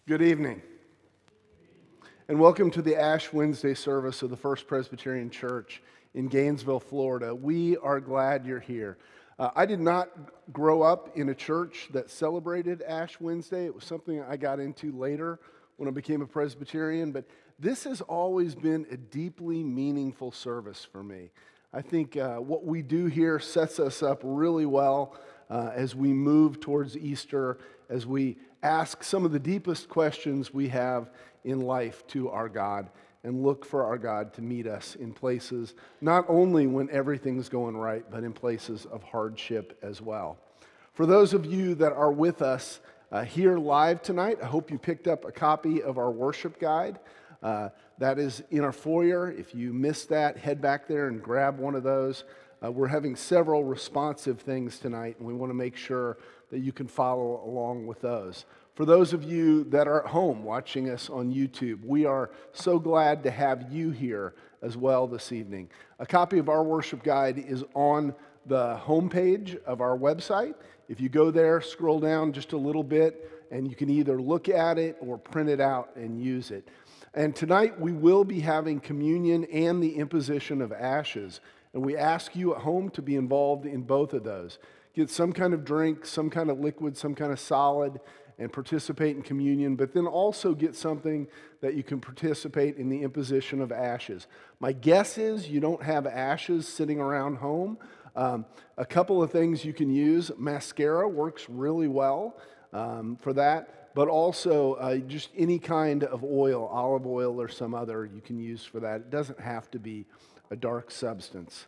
Good evening, and welcome to the Ash Wednesday service of the First Presbyterian Church in Gainesville, Florida. We are glad you're here. I did not grow up in a church that celebrated Ash Wednesday. It was something I got into later when I became a Presbyterian, but this has always been a deeply meaningful service for me. I think what we do here sets us up really well as we move towards Easter, as we ask some of the deepest questions we have in life to our God and look for our God to meet us in places, not only when everything's going right, but in places of hardship as well. For those of you that are with us here live tonight, I hope you picked up a copy of our worship guide. That is in our foyer. If you missed that, head back there and grab one of those. We're having several responsive things tonight, and we want to make sure that you can follow along with those. For those of you that are at home watching us on YouTube, we are so glad to have you here as well this evening. A copy of our worship guide is on the homepage of our website. If you go there, scroll down just a little bit, and you can either look at it or print it out and use it. And tonight we will be having communion and the imposition of ashes. And we ask you at home to be involved in both of those. Get some kind of drink, some kind of liquid, some kind of solid, and participate in communion, but then also get something that you can participate in the imposition of ashes. My guess is you don't have ashes sitting around home. A couple of things you can use. Mascara works really well for that, but also just any kind of oil, olive oil or some other you can use for that. It doesn't have to be a dark substance.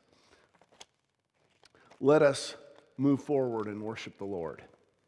Let us move forward and worship the Lord.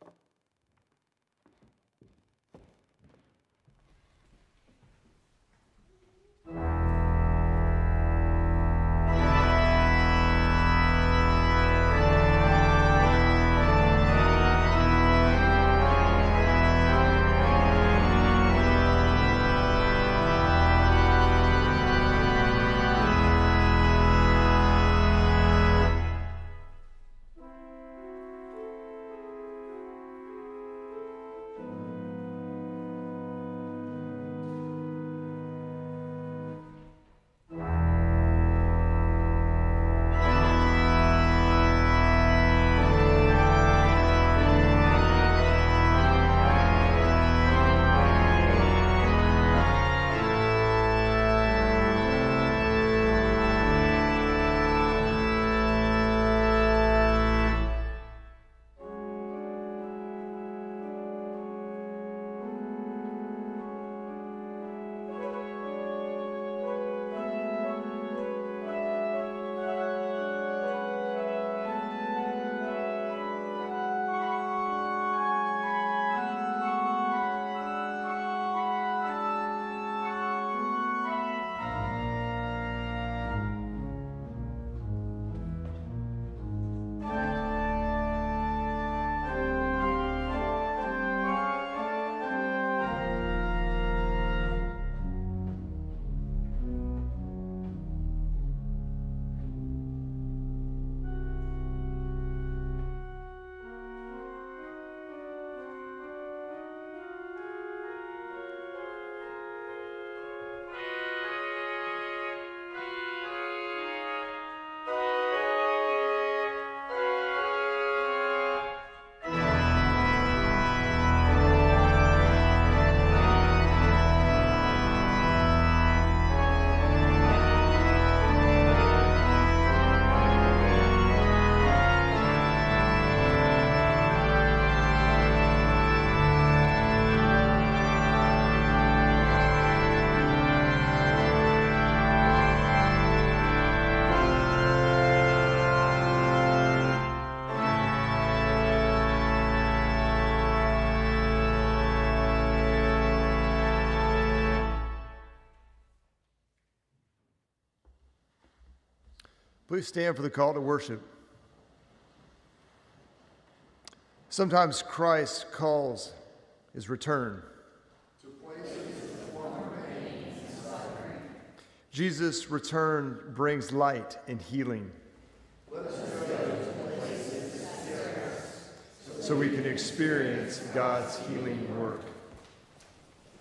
Please stand for the call to worship. Sometimes Christ calls his return. To places of former pain and suffering. Jesus' return brings light and healing. Let us go to places that scare us, so we can experience God's healing work.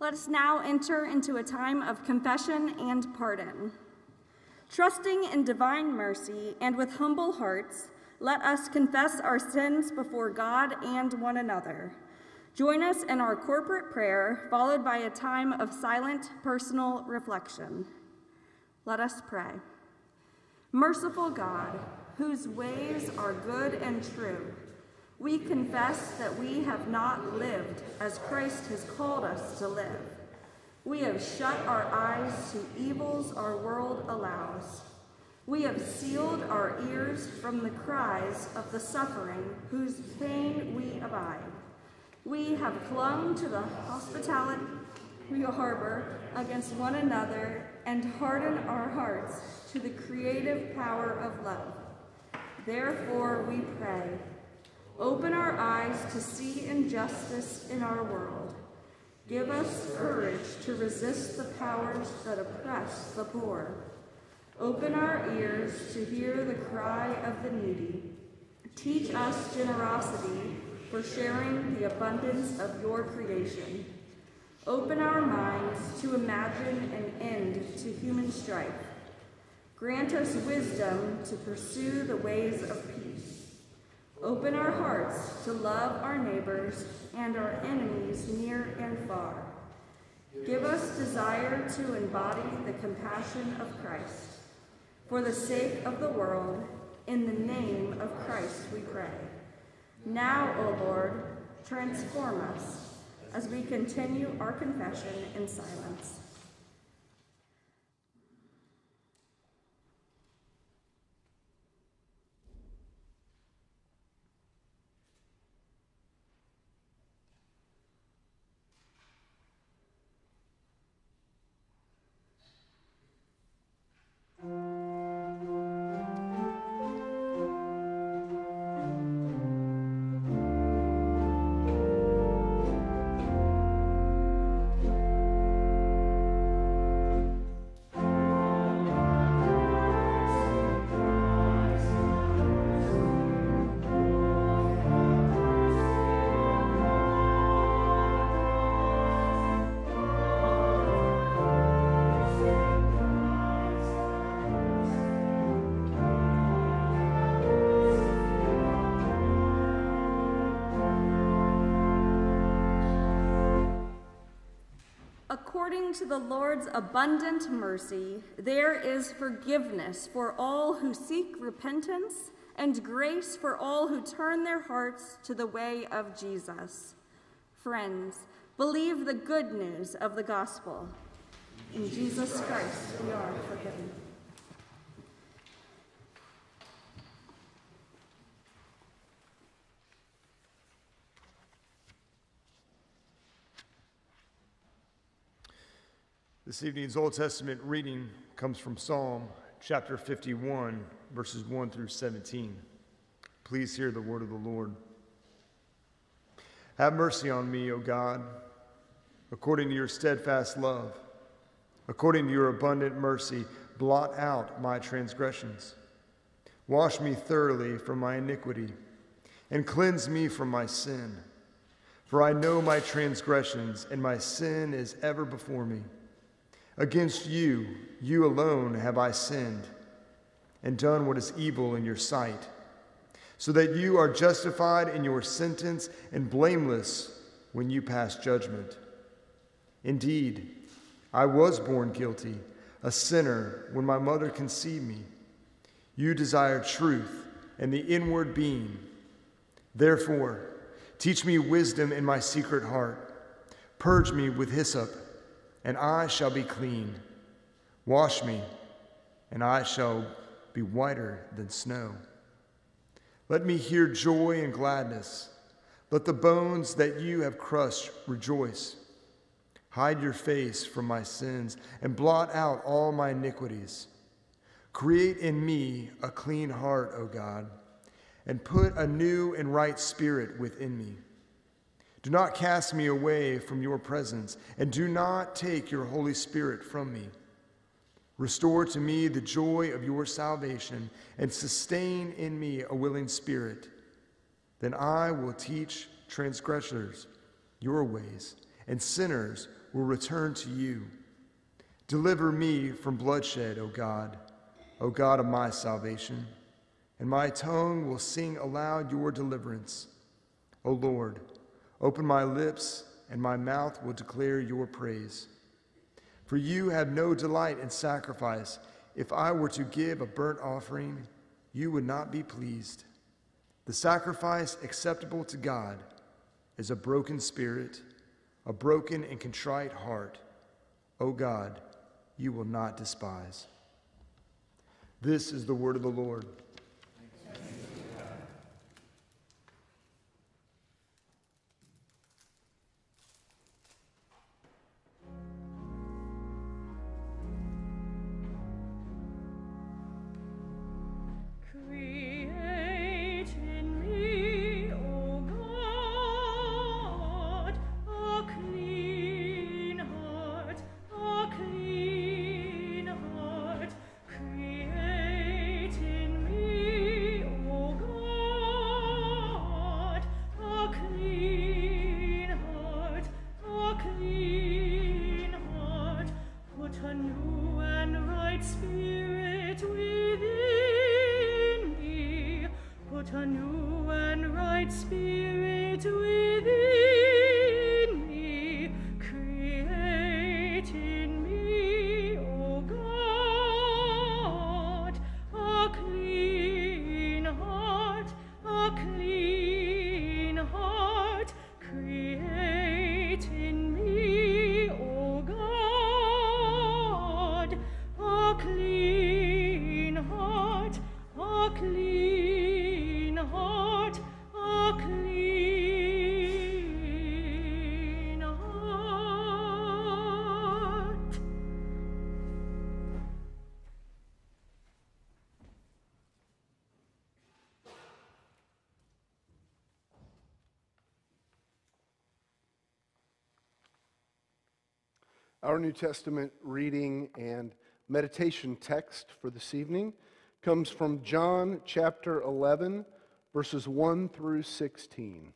Let us now enter into a time of confession and pardon. Trusting in divine mercy and with humble hearts, let us confess our sins before God and one another. Join us in our corporate prayer, followed by a time of silent personal reflection. Let us pray. Merciful God, whose ways are good and true, we confess that we have not lived as Christ has called us to live. We have shut our eyes to evils our world allows. We have sealed our ears from the cries of the suffering whose pain we abide. We have clung to the hospitality we harbor against one another and hardened our hearts to the creative power of love. Therefore, we pray, open our eyes to see injustice in our world. Give us courage to resist the powers that oppress the poor. Open our ears to hear the cry of the needy. Teach us generosity for sharing the abundance of your creation. Open our minds to imagine an end to human strife. Grant us wisdom to pursue the ways of peace. Open our hearts to love our neighbors and our enemies near and far. Give us desire to embody the compassion of Christ. For the sake of the world, in the name of Christ we pray. Now, O Lord, transform us as we continue our confession in silence. According to the Lord's abundant mercy, there is forgiveness for all who seek repentance and grace for all who turn their hearts to the way of Jesus. Friends, believe the good news of the gospel. In Jesus Christ, we are forgiven. This evening's Old Testament reading comes from Psalm chapter 51, verses 1 through 17. Please hear the word of the Lord. Have mercy on me, O God, according to your steadfast love. According to your abundant mercy, blot out my transgressions. Wash me thoroughly from my iniquity, and cleanse me from my sin. For I know my transgressions, and my sin is ever before me. Against you, you alone have I sinned, and done what is evil in your sight, so that you are justified in your sentence and blameless when you pass judgment. Indeed, I was born guilty, a sinner, when my mother conceived me. You desire truth and the inward being. Therefore, teach me wisdom in my secret heart. Purge me with hyssop, and I shall be clean. Wash me, and I shall be whiter than snow. Let me hear joy and gladness. Let the bones that you have crushed rejoice. Hide your face from my sins and blot out all my iniquities. Create in me a clean heart, O God, and put a new and right spirit within me. Do not cast me away from your presence, and do not take your Holy Spirit from me. Restore to me the joy of your salvation, and sustain in me a willing spirit. Then I will teach transgressors your ways, and sinners will return to you. Deliver me from bloodshed, O God of my salvation, and my tongue will sing aloud your deliverance. O Lord, open my lips, and my mouth will declare your praise. For you have no delight in sacrifice. If I were to give a burnt offering, you would not be pleased. The sacrifice acceptable to God is a broken spirit, a broken and contrite heart. O God, you will not despise. This is the word of the Lord. Our New Testament reading and meditation text for this evening comes from John chapter 11, verses 1 through 16.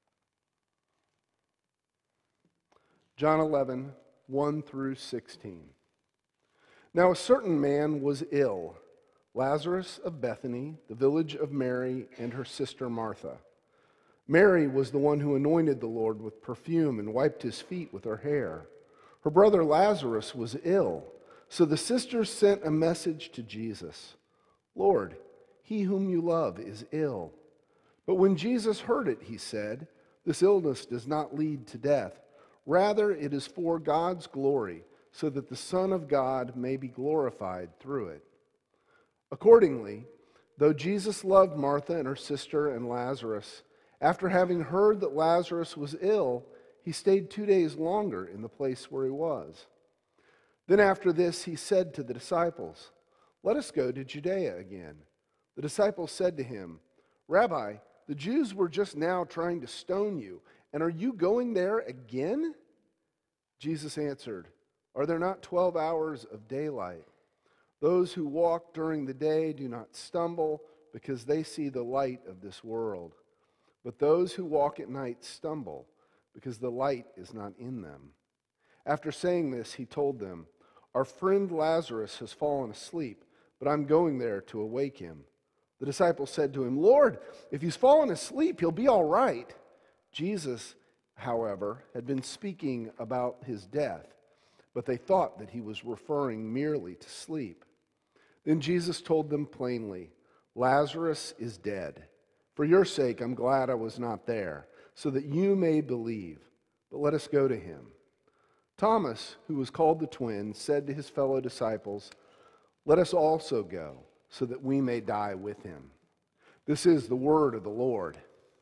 John 11, 1 through 16. Now a certain man was ill, Lazarus of Bethany, the village of Mary and her sister Martha. Mary was the one who anointed the Lord with perfume and wiped his feet with her hair. Her brother Lazarus was ill, so the sisters sent a message to Jesus. Lord, he whom you love is ill. But when Jesus heard it, he said, this illness does not lead to death. Rather, it is for God's glory, so that the Son of God may be glorified through it. Accordingly, though Jesus loved Martha and her sister and Lazarus, after having heard that Lazarus was ill, he stayed 2 days longer in the place where he was. Then after this, he said to the disciples, let us go to Judea again. The disciples said to him, Rabbi, the Jews were just now trying to stone you, and are you going there again? Jesus answered, are there not 12 hours of daylight? Those who walk during the day do not stumble because they see the light of this world. But those who walk at night stumble because the light is not in them. After saying this, he told them, our friend Lazarus has fallen asleep, but I'm going there to awake him. The disciples said to him, Lord, if he's fallen asleep, he'll be all right. Jesus, however, had been speaking about his death, but they thought that he was referring merely to sleep. Then Jesus told them plainly, Lazarus is dead. For your sake, I'm glad I was not there, so that you may believe. But let us go to him. Thomas, who was called the twin, said to his fellow disciples, let us also go, so that we may die with him. This is the word of the Lord.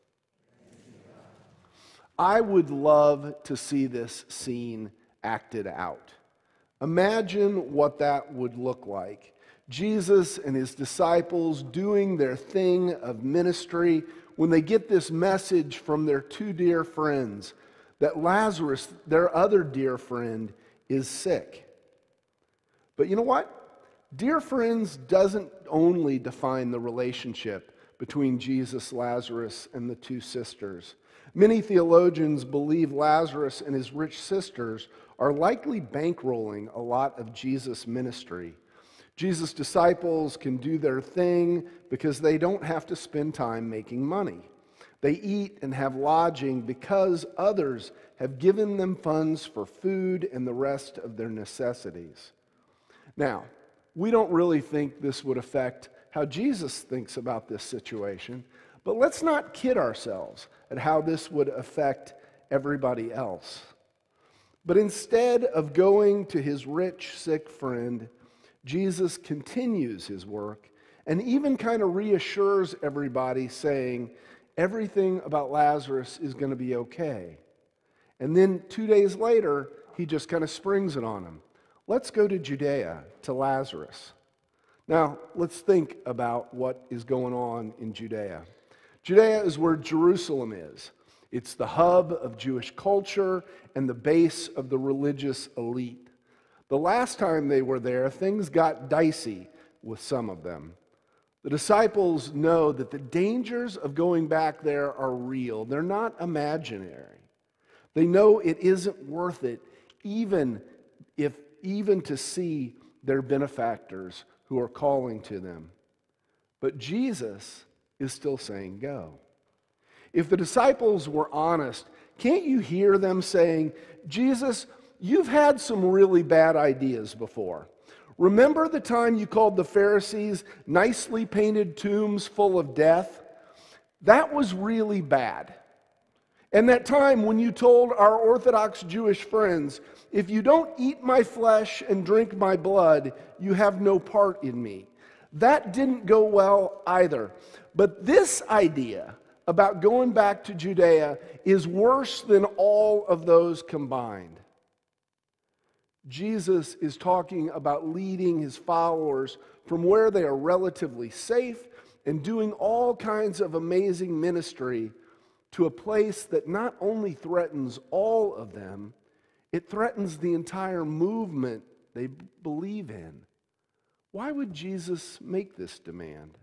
I would love to see this scene acted out. Imagine what that would look like. Jesus and his disciples doing their thing of ministry when they get this message from their two dear friends that Lazarus, their other dear friend, is sick. But you know what? Dear friends doesn't only define the relationship between Jesus, Lazarus, and the two sisters. Many theologians believe Lazarus and his rich sisters are likely bankrolling a lot of Jesus' ministry. Jesus' disciples can do their thing because they don't have to spend time making money. They eat and have lodging because others have given them funds for food and the rest of their necessities. Now, we don't really think this would affect how Jesus thinks about this situation, but let's not kid ourselves at how this would affect everybody else. But instead of going to his rich, sick friend, Jesus continues his work and even kind of reassures everybody, saying, everything about Lazarus is going to be okay. And then 2 days later, he just kind of springs it on him. Let's go to Judea, to Lazarus. Now, let's think about what is going on in Judea. Judea is where Jerusalem is. It's the hub of Jewish culture and the base of the religious elite. The last time they were there, things got dicey with some of them. The disciples know that the dangers of going back there are real. They're not imaginary. They know it isn't worth it, even to see their benefactors who are calling to them. But Jesus is still saying, go. If the disciples were honest, can't you hear them saying, Jesus, you've had some really bad ideas before. Remember the time you called the Pharisees nicely painted tombs full of death? That was really bad. And that time when you told our Orthodox Jewish friends, if you don't eat my flesh and drink my blood, you have no part in me. That didn't go well either. But this idea about going back to Judea is worse than all of those combined. Jesus is talking about leading his followers from where they are relatively safe and doing all kinds of amazing ministry to a place that not only threatens all of them, it threatens the entire movement they believe in. Why would Jesus make this demand?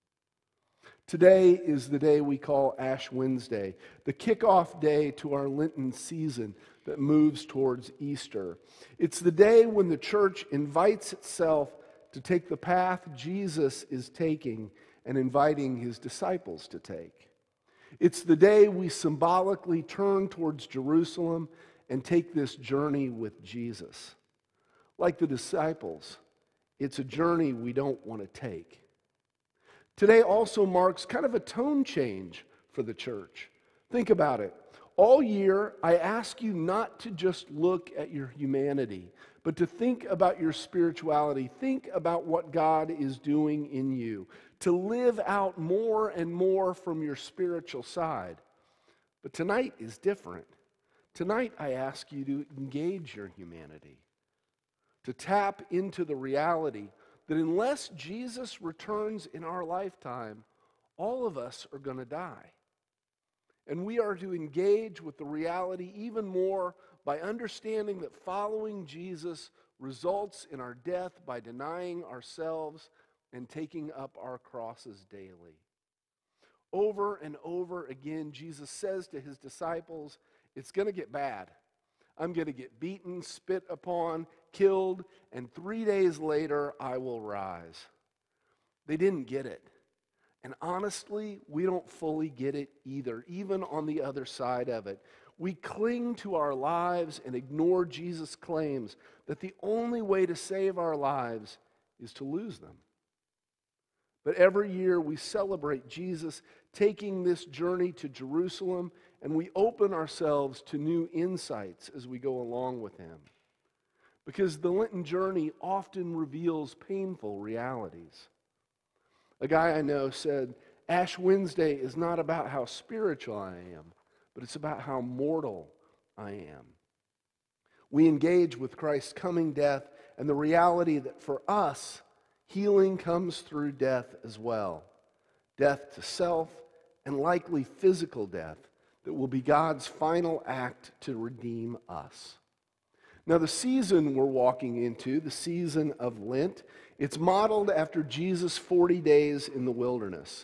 Today is the day we call Ash Wednesday, the kickoff day to our Lenten season that moves towards Easter. It's the day when the church invites itself to take the path Jesus is taking and inviting his disciples to take. It's the day we symbolically turn towards Jerusalem and take this journey with Jesus. Like the disciples, it's a journey we don't want to take. Today also marks kind of a tone change for the church. Think about it. All year, I ask you not to just look at your humanity, but to think about your spirituality. Think about what God is doing in you, to live out more and more from your spiritual side. But tonight is different. Tonight, I ask you to engage your humanity, to tap into the reality that unless Jesus returns in our lifetime, all of us are going to die. And we are to engage with the reality even more by understanding that following Jesus results in our death by denying ourselves and taking up our crosses daily. Over and over again, Jesus says to his disciples, it's going to get bad. I'm going to get beaten, spit upon, killed, and 3 days later I will rise. They didn't get it. And honestly, we don't fully get it either, even on the other side of it. We cling to our lives and ignore Jesus' claims that the only way to save our lives is to lose them. But every year we celebrate Jesus taking this journey to Jerusalem, and we open ourselves to new insights as we go along with him. Because the Lenten journey often reveals painful realities. A guy I know said, Ash Wednesday is not about how spiritual I am, but it's about how mortal I am. We engage with Christ's coming death and the reality that for us, healing comes through death as well. Death to self and likely physical death that will be God's final act to redeem us. Now, the season we're walking into, the season of Lent, it's modeled after Jesus' 40 days in the wilderness.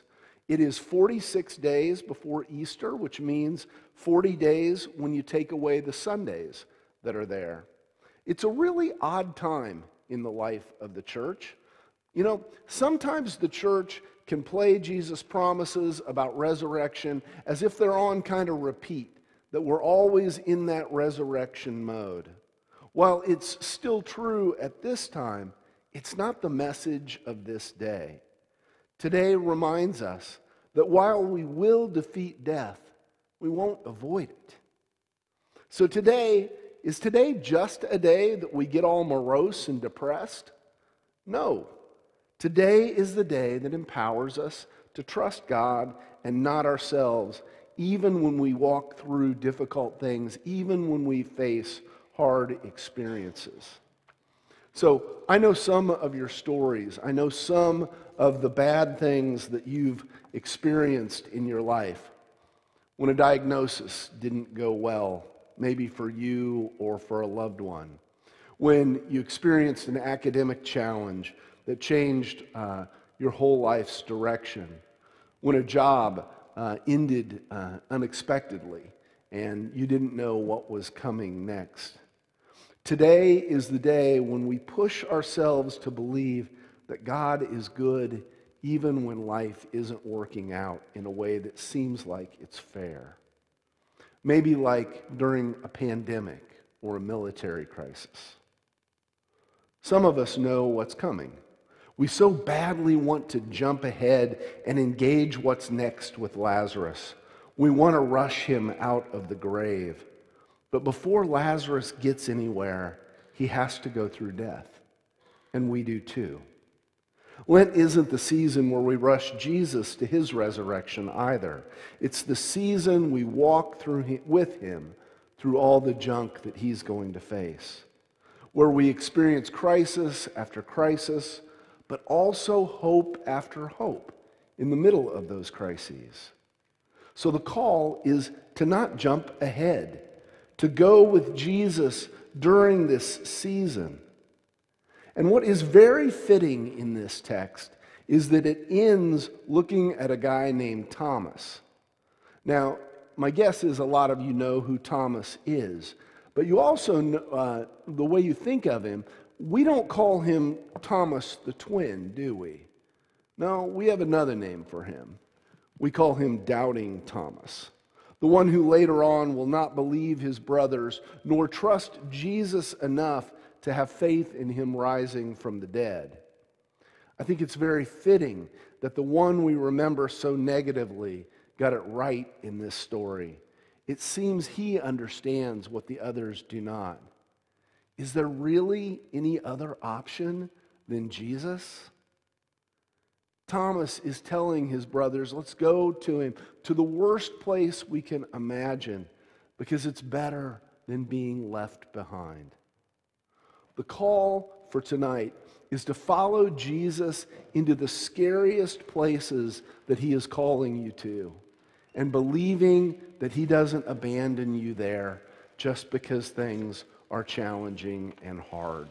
It is 46 days before Easter, which means 40 days when you take away the Sundays that are there. It's a really odd time in the life of the church. You know, sometimes the church can play Jesus' promises about resurrection as if they're on kind of repeat, that we're always in that resurrection mode. While it's still true at this time, it's not the message of this day. Today reminds us that while we will defeat death, we won't avoid it. So is today just a day that we get all morose and depressed? No. Today is the day that empowers us to trust God and not ourselves, even when we walk through difficult things, even when we face hard experiences. So I know some of your stories. I know some of the bad things that you've experienced in your life. When a diagnosis didn't go well, maybe for you or for a loved one. When you experienced an academic challenge that changed your whole life's direction. When a job ended unexpectedly and you didn't know what was coming next. Today is the day when we push ourselves to believe that God is good even when life isn't working out in a way that seems like it's fair. Maybe like during a pandemic or a military crisis. Some of us know what's coming. We so badly want to jump ahead and engage what's next with Lazarus. We want to rush him out of the grave. But before Lazarus gets anywhere, he has to go through death. And we do too. Lent isn't the season where we rush Jesus to his resurrection either. It's the season we walk through with him through all the junk that he's going to face. Where we experience crisis after crisis, but also hope after hope in the middle of those crises. So the call is to not jump ahead, to go with Jesus during this season. And what is very fitting in this text is that it ends looking at a guy named Thomas. Now, my guess is a lot of you know who Thomas is, but you also know, the way you think of him, we don't call him Thomas the twin, do we? No, we have another name for him. We call him Doubting Thomas, the one who later on will not believe his brothers, nor trust Jesus enough to have faith in him rising from the dead. I think it's very fitting that the one we remember so negatively got it right in this story. It seems he understands what the others do not. Is there really any other option than Jesus? Thomas is telling his brothers, let's go to him, to the worst place we can imagine, because it's better than being left behind. The call for tonight is to follow Jesus into the scariest places that he is calling you to, and believing that he doesn't abandon you there just because things are challenging and hard.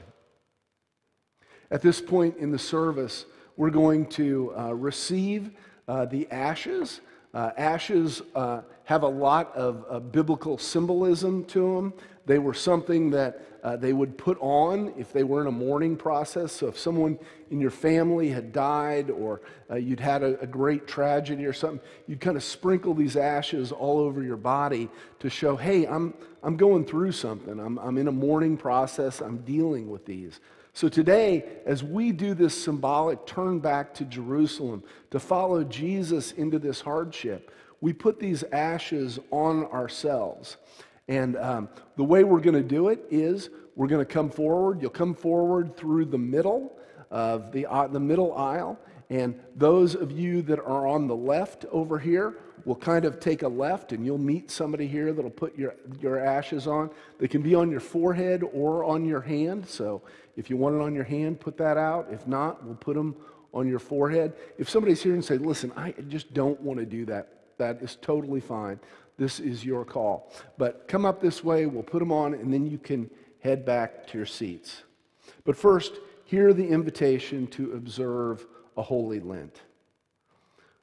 At this point in the service, we're going to receive the ashes. Ashes have a lot of biblical symbolism to them. They were something that they would put on if they were in a mourning process. So if someone in your family had died, or you'd had a great tragedy or something, you'd kind of sprinkle these ashes all over your body to show, hey, I'm going through something. I'm in a mourning process. I'm dealing with these. So today, as we do this symbolic turn back to Jerusalem to follow Jesus into this hardship, we put these ashes on ourselves. And the way we're going to do it is we're going to come forward. You'll come forward through the middle of the middle aisle. And those of you that are on the left over here will kind of take a left, and you'll meet somebody here that'll put your ashes on. They can be on your forehead or on your hand. So if you want it on your hand, put that out. If not, we'll put them on your forehead. If somebody's here and say, listen, I just don't want to do that, that is totally fine. This is your call. But come up this way, we'll put them on, and then you can head back to your seats. But first, hear the invitation to observe a Holy Lent.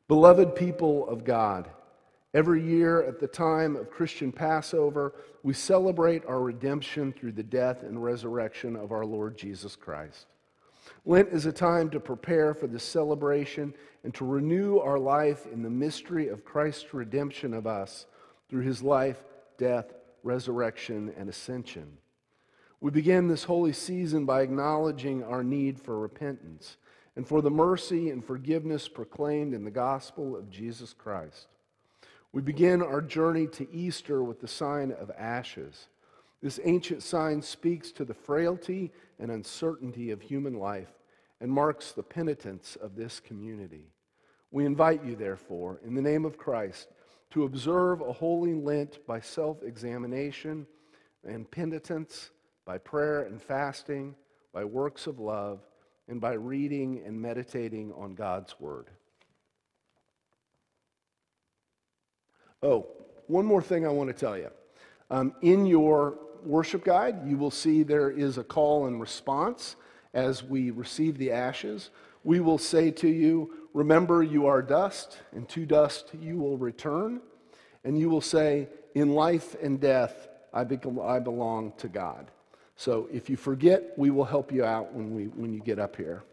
Beloved people of God, every year at the time of Christian Passover, we celebrate our redemption through the death and resurrection of our Lord Jesus Christ. Lent is a time to prepare for this celebration and to renew our life in the mystery of Christ's redemption of us through his life, death, resurrection, and ascension. We begin this holy season by acknowledging our need for repentance and for the mercy and forgiveness proclaimed in the gospel of Jesus Christ. We begin our journey to Easter with the sign of ashes. This ancient sign speaks to the frailty and uncertainty of human life and marks the penitence of this community. We invite you, therefore, in the name of Christ, to observe a holy Lent by self-examination and penitence, by prayer and fasting, by works of love, and by reading and meditating on God's Word. Oh, one more thing I want to tell you. In your worship guide, you will see there is a call and response as we receive the ashes. We will say to you, remember you are dust, and to dust you will return. And you will say, in life and death, I belong to God. So if you forget, we will help you out when you get up here.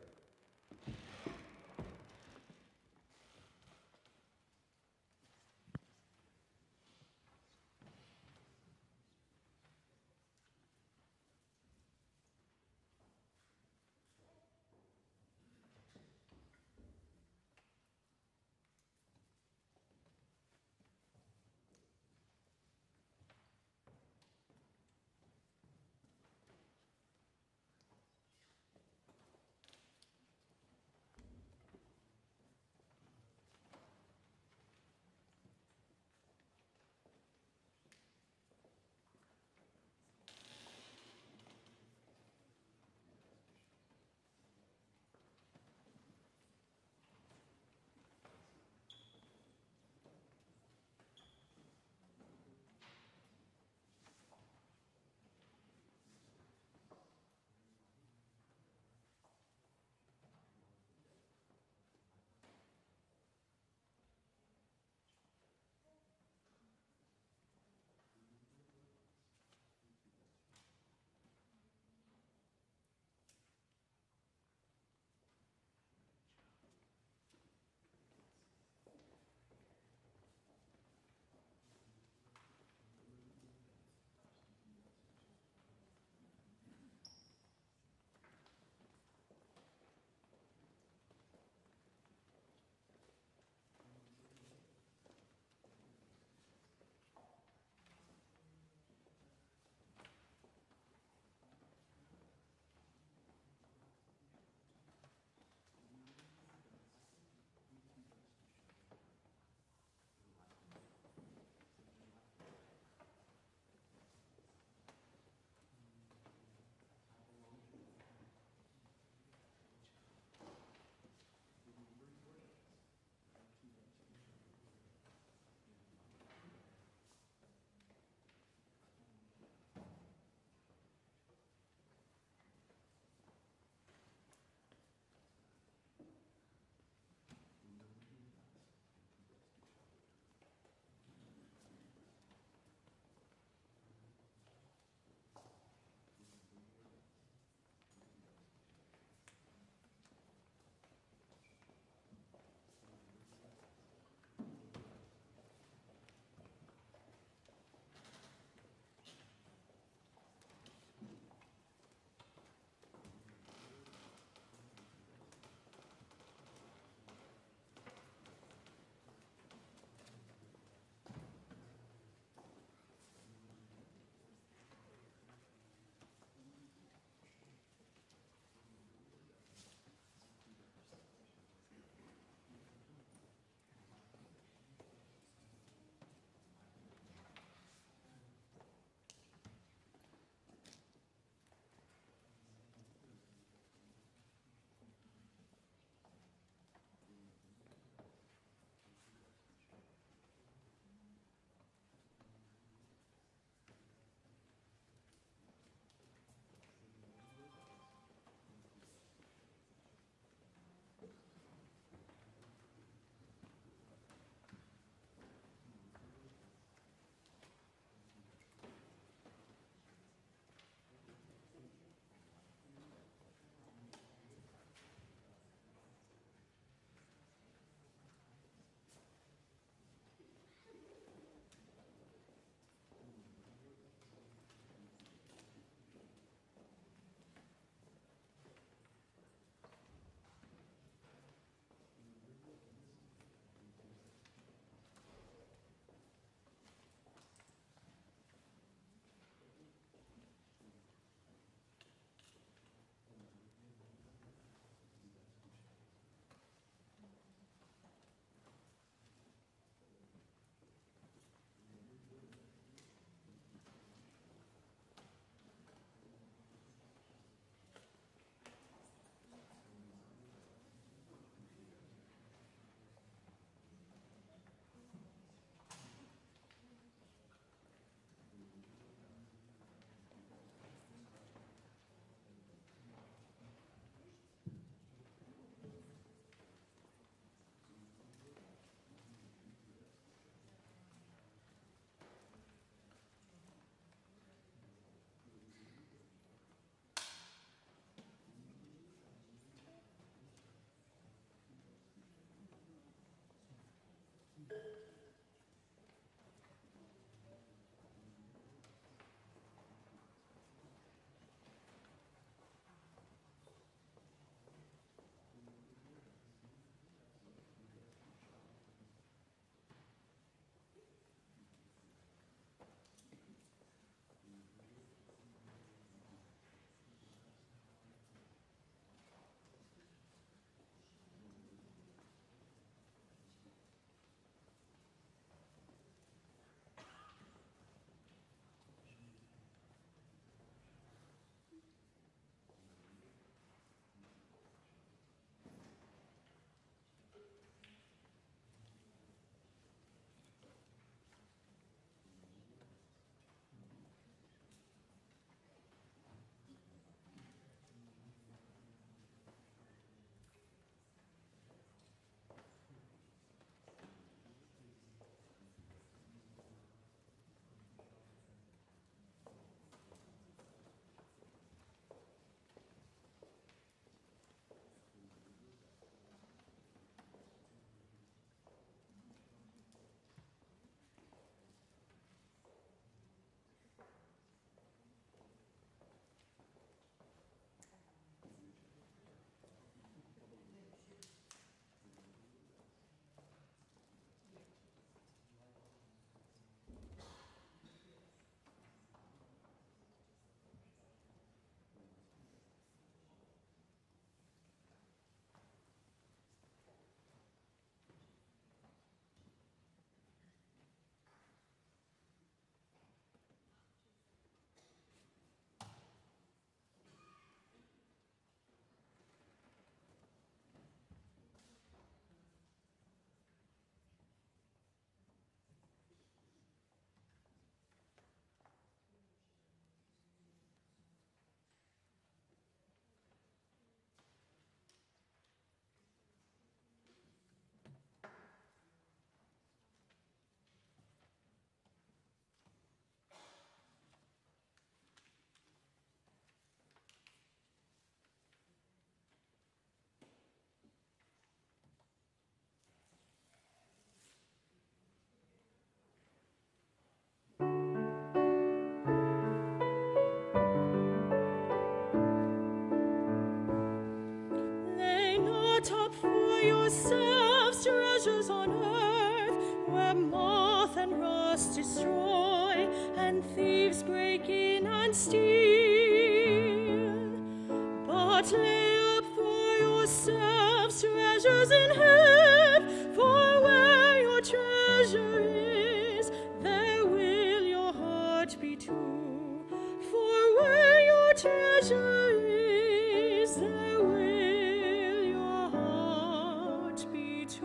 yourselves treasures on earth, where moth and rust destroy, and thieves break in and steal. But lay up for yourselves treasures in heaven, for where your treasure is, there will your heart be too. For where your treasure is, there will your heart be too.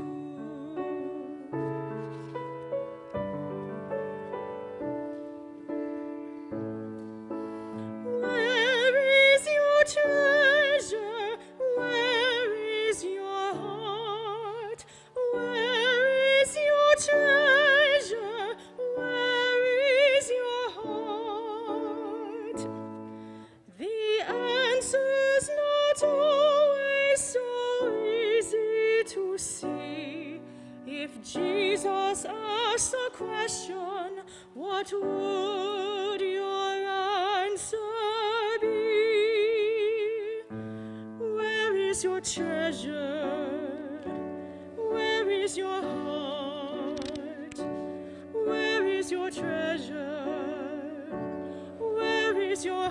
Where is your treasure? Where is your heart? Where is your treasure? Where is your heart? The answer's not always so easy to see. If Jesus asked a question, what would your answer be? Where is your treasure? Where is your heart? Where is your treasure? Where is your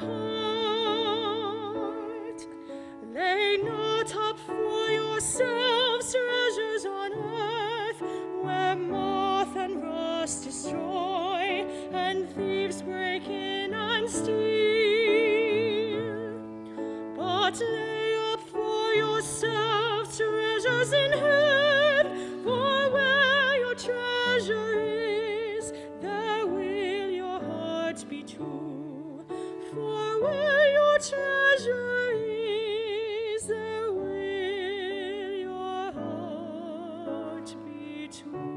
heart? Lay not up for yourselves treasures on earth, where moth and rust destroy, and thieves break in and steal. But lay up for yourselves treasures in heaven, for where your treasure is, there will your heart be too. For where your treasure is, there will your heart be too.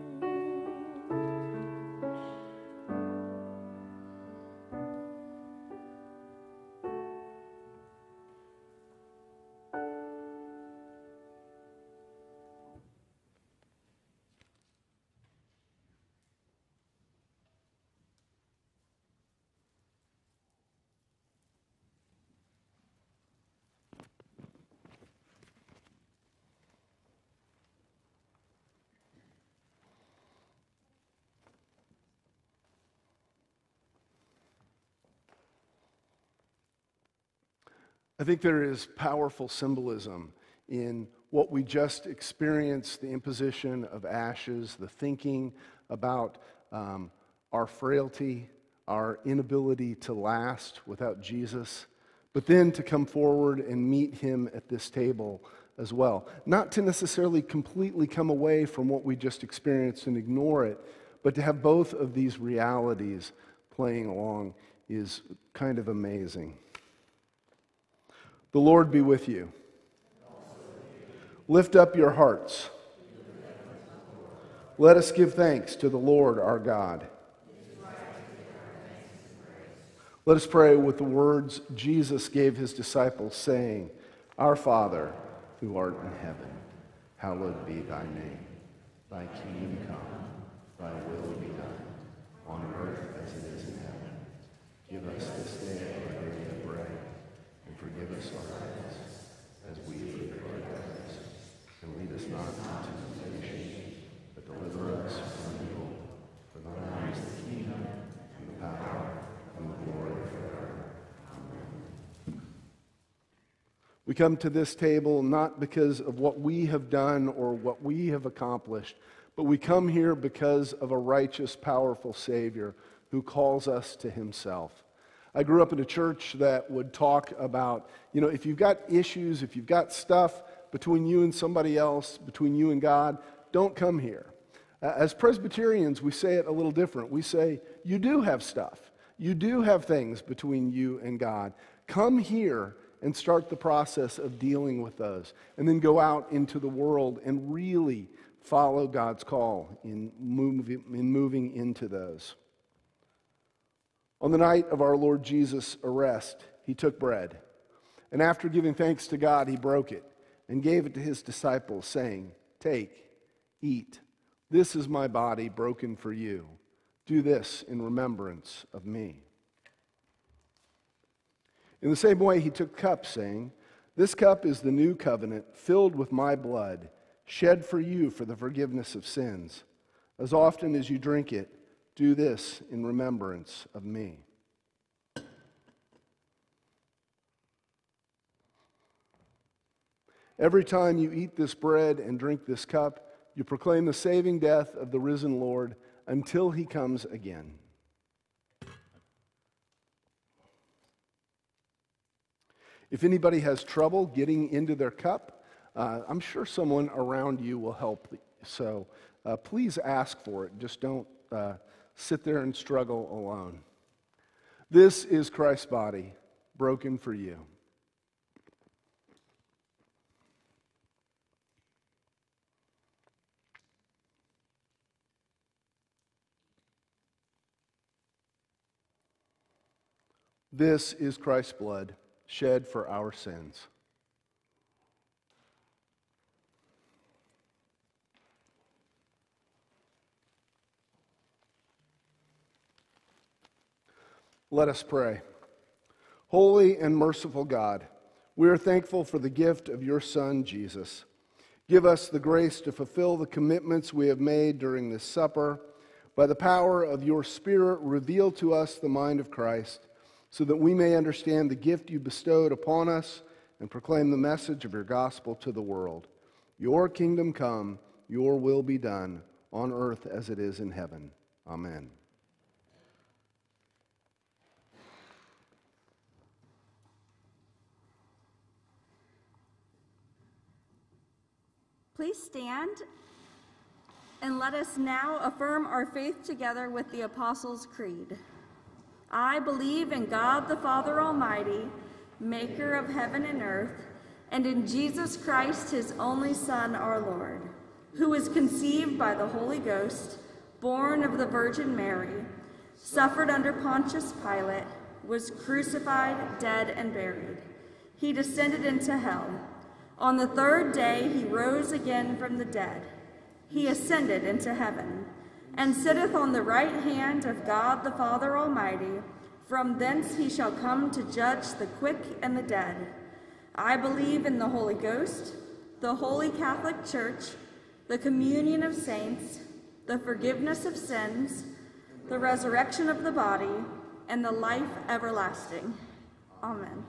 I think there is powerful symbolism in what we just experienced, the imposition of ashes, the thinking about our frailty, our inability to last without Jesus, but then to come forward and meet him at this table as well. Not to necessarily completely come away from what we just experienced and ignore it, but to have both of these realities playing along is kind of amazing. The Lord be with you. Lift up your hearts. Let us give thanks to the Lord our God. Let us pray with the words Jesus gave his disciples, saying, Our Father, who art in heaven, hallowed be thy name. Thy kingdom come, thy will be done, on earth as it is in heaven. Give us this day our daily bread, and forgive us our debts, as we forgive our debtors. And lead us not into temptation, but deliver us from evil. For thine is the kingdom, and the power, and the glory forever. Amen. We come to this table not because of what we have done or what we have accomplished, but we come here because of a righteous, powerful Savior who calls us to himself. I grew up in a church that would talk about, if you've got issues, if you've got stuff between you and somebody else, between you and God, don't come here. As Presbyterians, we say it a little different. We say, you do have stuff. You do have things between you and God. Come here and start the process of dealing with those. And then go out into the world and really follow God's call in moving into those. On the night of our Lord Jesus' arrest, he took bread, and after giving thanks to God, he broke it and gave it to his disciples, saying, Take, eat. This is my body broken for you. Do this in remembrance of me. In the same way, he took the cup, saying, This cup is the new covenant filled with my blood, shed for you for the forgiveness of sins. As often as you drink it, do this in remembrance of me. Every time you eat this bread and drink this cup, you proclaim the saving death of the risen Lord until he comes again. If anybody has trouble getting into their cup, I'm sure someone around you will help. So please ask for it. Just don't sit there and struggle alone. This is Christ's body, broken for you. This is Christ's blood, shed for our sins. Let us pray. Holy and merciful God, we are thankful for the gift of your Son, Jesus. Give us the grace to fulfill the commitments we have made during this supper. By the power of your Spirit, reveal to us the mind of Christ, so that we may understand the gift you bestowed upon us and proclaim the message of your gospel to the world. Your kingdom come, your will be done, on earth as it is in heaven. Amen. Please stand and let us now affirm our faith together with the Apostles' Creed. I believe in God the Father Almighty, maker of heaven and earth, and in Jesus Christ, his only Son, our Lord, who was conceived by the Holy Ghost, born of the Virgin Mary, suffered under Pontius Pilate, was crucified, dead, and buried. He descended into hell. On the third day he rose again from the dead. He ascended into heaven, and sitteth on the right hand of God the Father Almighty. From thence he shall come to judge the quick and the dead. I believe in the Holy Ghost, the Holy Catholic Church, the communion of saints, the forgiveness of sins, the resurrection of the body, and the life everlasting. Amen.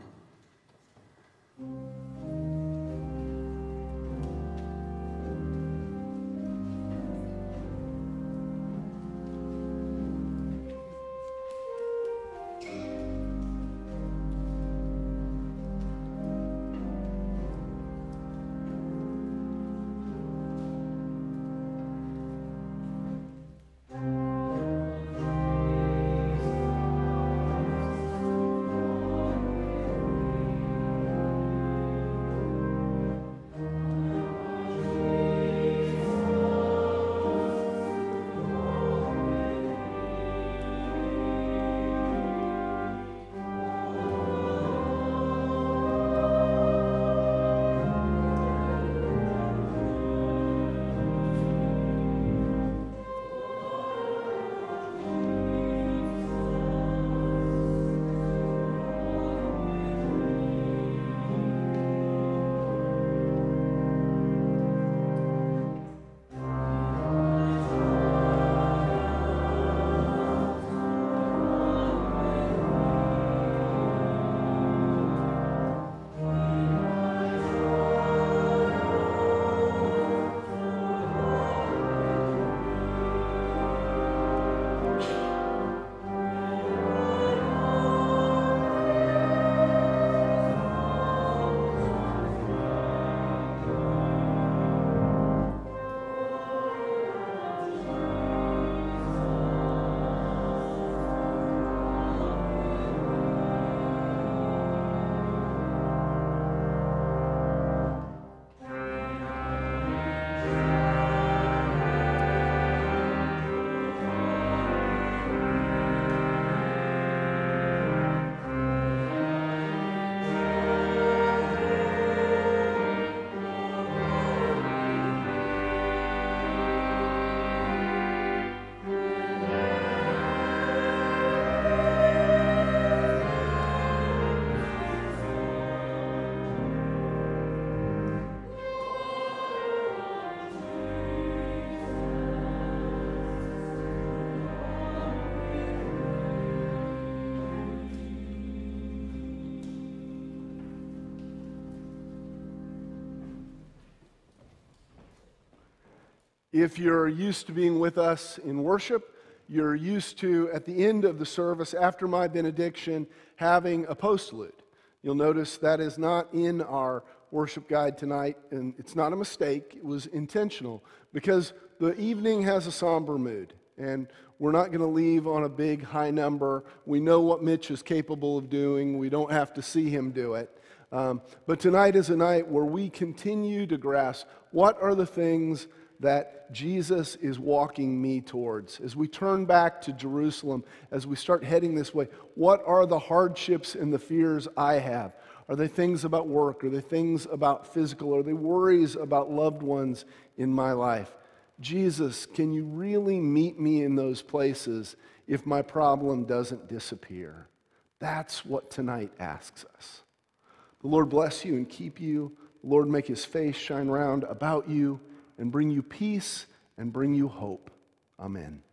If you're used to being with us in worship, you're used to, at the end of the service, after my benediction, having a postlude. You'll notice that is not in our worship guide tonight, and it's not a mistake. It was intentional, because the evening has a somber mood, and we're not going to leave on a big high number. We know what Mitch is capable of doing. We don't have to see him do it. But tonight is a night where we continue to grasp what are the things that Jesus is walking me towards. As we turn back to Jerusalem, as we start heading this way, what are the hardships and the fears I have? Are they things about work? Are they things about physical? Are they worries about loved ones in my life? Jesus, can you really meet me in those places if my problem doesn't disappear? That's what tonight asks us. The Lord bless you and keep you. The Lord make his face shine round about you and bring you peace and bring you hope. Amen.